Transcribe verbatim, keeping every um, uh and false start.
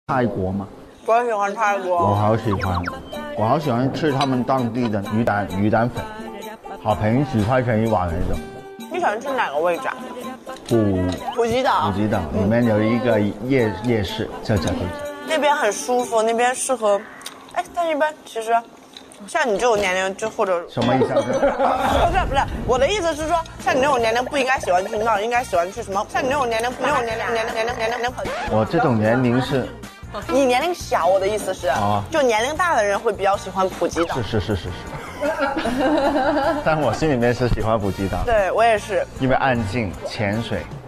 泰国吗？ 我喜欢泰国， 我好喜欢，我好喜欢吃他们当地的鱼蛋鱼蛋粉，好便宜，几块钱一碗那种。 你喜欢吃哪个位置啊？ 普普吉岛。 普吉岛里面有一个夜夜市，叫叫普吉。 那边很舒服，那边适合，哎，但一般其实。像你这种年龄，就或者什么意思？不是不是，我的意思是说，像你这种年龄不应该喜欢去那，应该喜欢去什么？像你这种年龄，这种年龄年龄年龄年龄年龄很。 我这种年龄是， 你年龄小，我的意思是，啊，就年龄大的人会比较喜欢普吉岛。 是是是是是。但我心里面是喜欢普吉岛。 对我也是， 因为安静，潜水。